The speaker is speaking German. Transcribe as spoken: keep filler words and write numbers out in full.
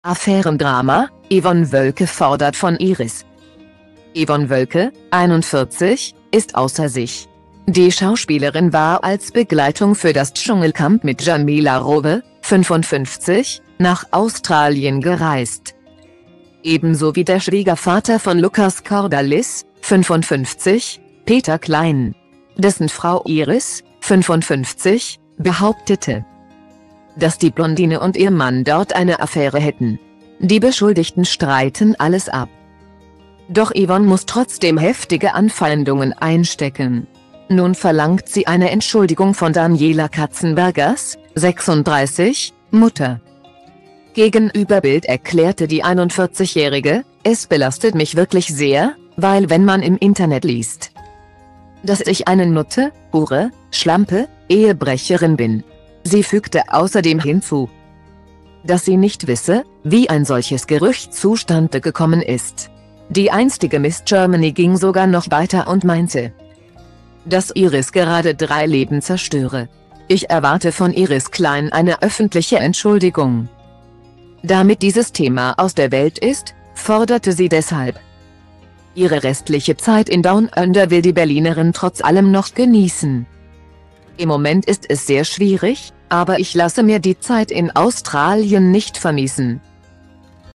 Affärendrama, Yvonne Wölke fordert von Iris. Yvonne Wölke, einundvierzig, ist außer sich. Die Schauspielerin war als Begleitung für das Dschungelcamp mit Jamila Rowe, fünfundfünfzig, nach Australien gereist. Ebenso wie der Schwiegervater von Lukas Cordalis, fünfundfünfzig, Peter Klein. Dessen Frau Iris, fünfundfünfzig, behauptete, dass die Blondine und ihr Mann dort eine Affäre hätten. Die Beschuldigten streiten alles ab. Doch Yvonne muss trotzdem heftige Anfeindungen einstecken. Nun verlangt sie eine Entschuldigung von Daniela Katzenbergers, sechsunddreißig, Mutter. Gegenüber Bild erklärte die einundvierzigjährige, es belastet mich wirklich sehr, weil wenn man im Internet liest, dass ich eine Nutte, Hure, Schlampe, Ehebrecherin bin. Sie fügte außerdem hinzu, dass sie nicht wisse, wie ein solches Gerücht zustande gekommen ist. Die einstige Miss Germany ging sogar noch weiter und meinte, dass Iris gerade drei Leben zerstöre. Ich erwarte von Iris Klein eine öffentliche Entschuldigung. Damit dieses Thema aus der Welt ist, forderte sie deshalb. Ihre restliche Zeit in Down Under will die Berlinerin trotz allem noch genießen. Im Moment ist es sehr schwierig, aber ich lasse mir die Zeit in Australien nicht vermiesen.